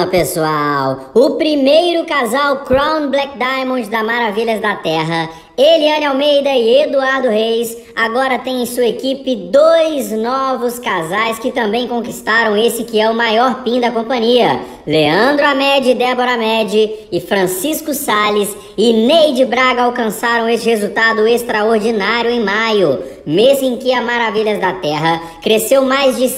Calma, pessoal. O primeiro casal Crown Black Diamond da Maravilhas da Terra, Eliane Almeida e Eduardo Reis, agora tem em sua equipe dois novos casais que também conquistaram esse que é o maior PIN da companhia. Leandro Hamed e Débora Hamed e Francisco Salles e Neide Braga alcançaram esse resultado extraordinário em maio, mês em que a Maravilhas da Terra cresceu mais de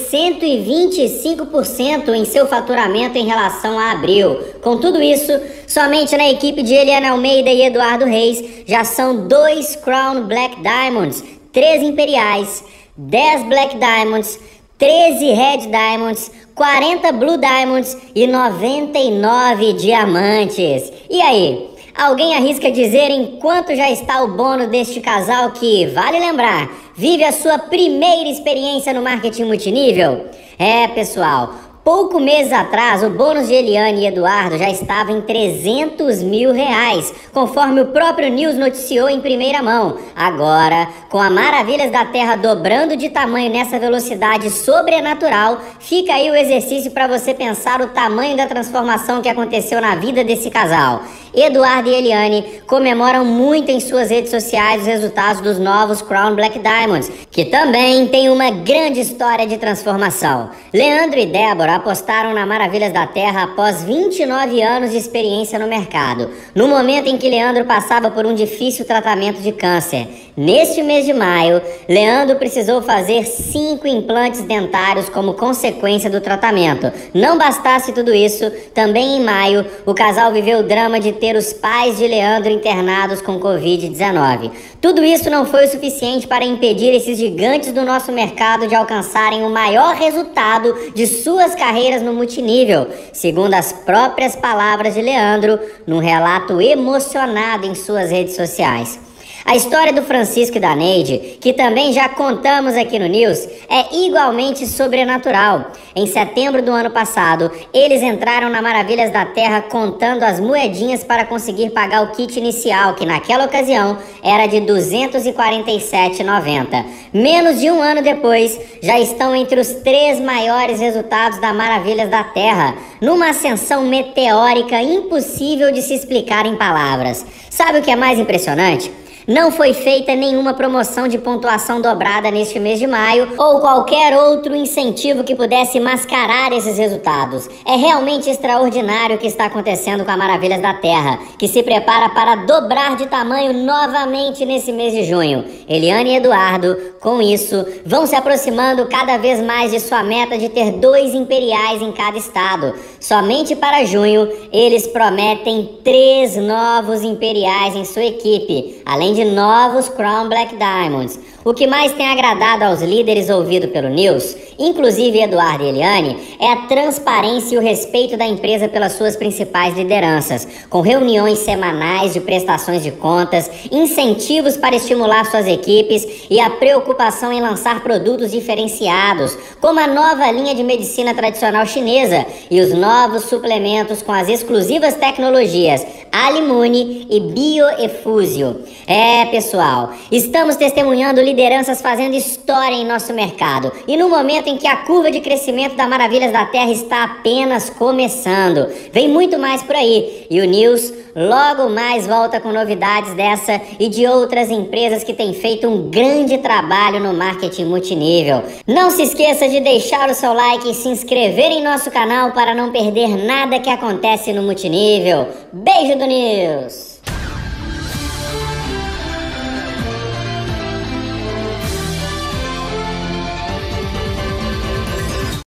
125% em seu faturamento em relação a abril. Com tudo isso, somente na equipe de Eliane Almeida e Eduardo Reis já são 2 Crown Black Diamonds, 3 Imperiais, 10 Black Diamonds, 13 Red Diamonds, 40 Blue Diamonds e 99 Diamantes. E aí? Alguém arrisca dizer em quanto já está o bônus deste casal que, vale lembrar, vive a sua primeira experiência no marketing multinível? É, pessoal, poucos meses atrás o bônus de Eliane e Eduardo já estava em R$300 mil, conforme o próprio News noticiou em primeira mão. Agora, com a Maravilhas da Terra dobrando de tamanho nessa velocidade sobrenatural, fica aí o exercício para você pensar o tamanho da transformação que aconteceu na vida desse casal. Eduardo e Eliane comemoram muito em suas redes sociais os resultados dos novos Crown Black Diamonds, que também tem uma grande história de transformação. Leandro e Débora apostaram na Maravilhas da Terra após 29 anos de experiência no mercado, no momento em que Leandro passava por um difícil tratamento de câncer. Neste mês de maio, Leandro precisou fazer 5 implantes dentários como consequência do tratamento. Não bastasse tudo isso, também em maio, o casal viveu o drama de ter os pais de Leandro internados com Covid-19. Tudo isso não foi o suficiente para impedir esses gigantes do nosso mercado de alcançarem o maior resultado de suas carreiras no multinível, segundo as próprias palavras de Leandro, num relato emocionado em suas redes sociais. A história do Francisco e da Neide, que também já contamos aqui no News, é igualmente sobrenatural. Em setembro do ano passado, eles entraram na Maravilhas da Terra contando as moedinhas para conseguir pagar o kit inicial, que naquela ocasião era de R$ 247,90. Menos de um ano depois, já estão entre os 3 maiores resultados da Maravilhas da Terra, numa ascensão meteórica impossível de se explicar em palavras. Sabe o que é mais impressionante? Não foi feita nenhuma promoção de pontuação dobrada neste mês de maio ou qualquer outro incentivo que pudesse mascarar esses resultados. É realmente extraordinário o que está acontecendo com a Maravilhas da Terra, que se prepara para dobrar de tamanho novamente nesse mês de junho. Eliane e Eduardo, com isso, vão se aproximando cada vez mais de sua meta de ter 2 imperiais em cada estado. Somente para junho, eles prometem 3 novos imperiais em sua equipe, além de novos Crown Black Diamonds. O que mais tem agradado aos líderes ouvido pelo News, inclusive Eduardo e Eliane, é a transparência e o respeito da empresa pelas suas principais lideranças, com reuniões semanais de prestações de contas, incentivos para estimular suas equipes e a preocupação em lançar produtos diferenciados, como a nova linha de medicina tradicional chinesa e os novos suplementos com as exclusivas tecnologias Alimune e Bioefusio. É, pessoal, estamos testemunhando lideranças fazendo história em nosso mercado e no momento em que a curva de crescimento da Maravilhas da Terra está apenas começando. Vem muito mais por aí e o News logo mais volta com novidades dessa e de outras empresas que têm feito um grande trabalho no marketing multinível. Não se esqueça de deixar o seu like e se inscrever em nosso canal para não perder nada que acontece no multinível. Beijo do News!